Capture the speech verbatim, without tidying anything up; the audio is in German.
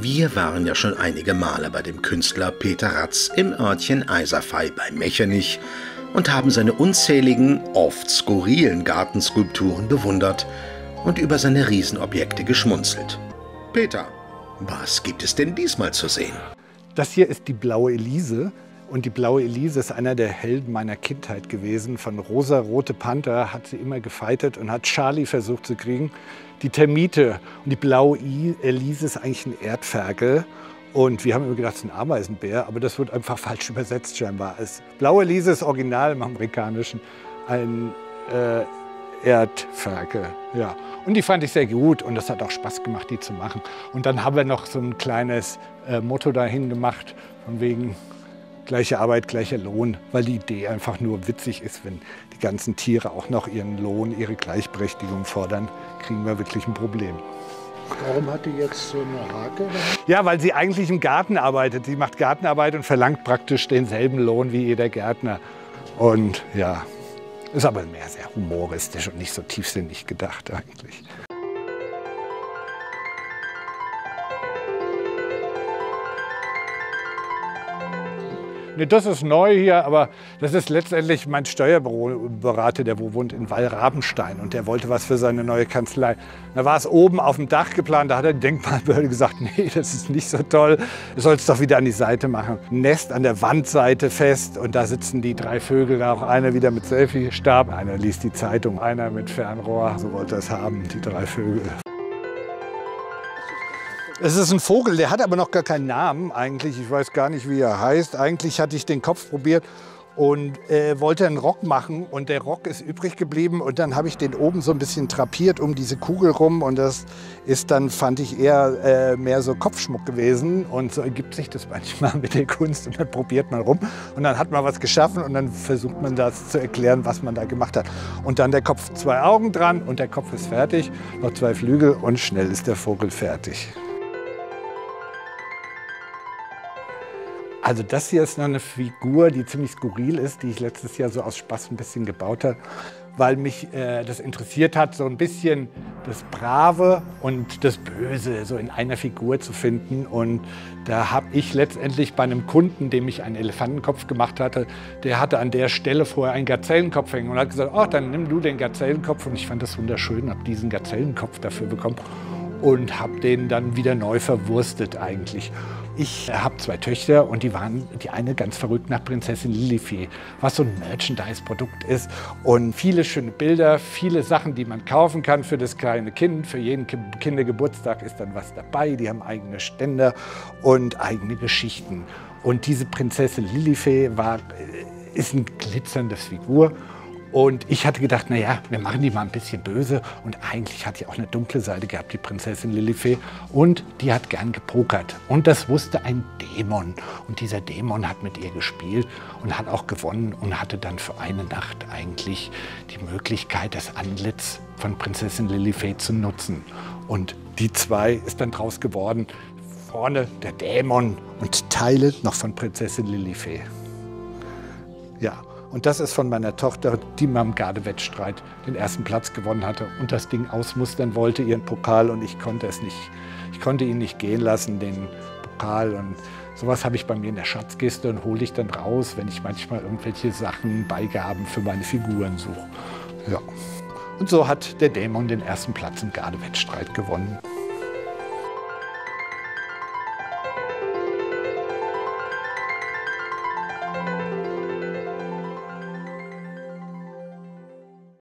Wir waren ja schon einige Male bei dem Künstler Peter Ratz im Örtchen Eiserfey bei Mechernich und haben seine unzähligen, oft skurrilen Gartenskulpturen bewundert und über seine Riesenobjekte geschmunzelt. Peter, was gibt es denn diesmal zu sehen? Das hier ist die Blaue Elise. Und die Blaue Elise ist einer der Helden meiner Kindheit gewesen. Von Rosa-Rote Panther hat sie immer gefeitet und hat Charlie versucht zu kriegen. Die Termite und die Blaue Elise ist eigentlich ein Erdferkel. Und wir haben immer gedacht, es ist ein Ameisenbär, aber das wird einfach falsch übersetzt scheinbar. Es Blaue Elise ist original im Amerikanischen ein äh, Erdferkel. Ja. Und die fand ich sehr gut und das hat auch Spaß gemacht, die zu machen. Und dann haben wir noch so ein kleines äh, Motto dahin gemacht, von wegen gleiche Arbeit, gleicher Lohn, weil die Idee einfach nur witzig ist, wenn die ganzen Tiere auch noch ihren Lohn, ihre Gleichberechtigung fordern, kriegen wir wirklich ein Problem. Warum hat die jetzt so eine Hake? Ja, weil sie eigentlich im Garten arbeitet. Sie macht Gartenarbeit und verlangt praktisch denselben Lohn wie jeder Gärtner. Und ja, ist aber mehr sehr humoristisch und nicht so tiefsinnig gedacht eigentlich. Nee, das ist neu hier, aber das ist letztendlich mein Steuerberater, der wohnt in Wallrabenstein und der wollte was für seine neue Kanzlei. Da war es oben auf dem Dach geplant, da hat er die Denkmalbehörde gesagt, nee, das ist nicht so toll, du sollst doch wieder an die Seite machen. Ein Nest an der Wandseite fest und da sitzen die drei Vögel, da auch einer wieder mit Selfie-Stab, einer liest die Zeitung, einer mit Fernrohr, so wollte er es haben, die drei Vögel. Es ist ein Vogel, der hat aber noch gar keinen Namen eigentlich. Ich weiß gar nicht, wie er heißt. Eigentlich hatte ich den Kopf probiert und äh, wollte einen Rock machen. Und der Rock ist übrig geblieben. Und dann habe ich den oben so ein bisschen drapiert um diese Kugel rum. Und das ist dann, fand ich, eher äh, mehr so Kopfschmuck gewesen. Und so ergibt sich das manchmal mit der Kunst. Und dann probiert man rum. Und dann hat man was geschaffen. Und dann versucht man das zu erklären, was man da gemacht hat. Und dann der Kopf, zwei Augen dran. Und der Kopf ist fertig. Noch zwei Flügel. Und schnell ist der Vogel fertig. Also das hier ist noch eine Figur, die ziemlich skurril ist, die ich letztes Jahr so aus Spaß ein bisschen gebaut habe, weil mich äh, das interessiert hat, so ein bisschen das Brave und das Böse so in einer Figur zu finden. Und da habe ich letztendlich bei einem Kunden, dem ich einen Elefantenkopf gemacht hatte, der hatte an der Stelle vorher einen Gazellenkopf hängen und hat gesagt, oh, dann nimm du den Gazellenkopf. Und ich fand das wunderschön, habe diesen Gazellenkopf dafür bekommen und habe den dann wieder neu verwurstet eigentlich. Ich habe zwei Töchter und die waren die eine ganz verrückt nach Prinzessin Lilifee, was so ein Merchandise-Produkt ist. Und viele schöne Bilder, viele Sachen, die man kaufen kann für das kleine Kind. Für jeden Kindergeburtstag ist dann was dabei. Die haben eigene Ständer und eigene Geschichten. Und diese Prinzessin Lilifee war, ist eine glitzernde Figur. Und ich hatte gedacht, naja, wir machen die mal ein bisschen böse. Und eigentlich hat die auch eine dunkle Seite gehabt, die Prinzessin Lilifee. Und die hat gern gepokert. Und das wusste ein Dämon. Und dieser Dämon hat mit ihr gespielt und hat auch gewonnen und hatte dann für eine Nacht eigentlich die Möglichkeit, das Antlitz von Prinzessin Lilifee zu nutzen. Und die zwei ist dann draus geworden. Vorne der Dämon und Teile noch von Prinzessin Lilifee. Ja. Und das ist von meiner Tochter, die mal im Gardewettstreit den ersten Platz gewonnen hatte und das Ding ausmustern wollte, ihren Pokal. Und ich konnte es nicht, ich konnte ihn nicht gehen lassen, den Pokal. Und sowas habe ich bei mir in der Schatzkiste und hole ich dann raus, wenn ich manchmal irgendwelche Sachen, Beigaben für meine Figuren suche. Ja. Und so hat der Dämon den ersten Platz im Gardewettstreit gewonnen.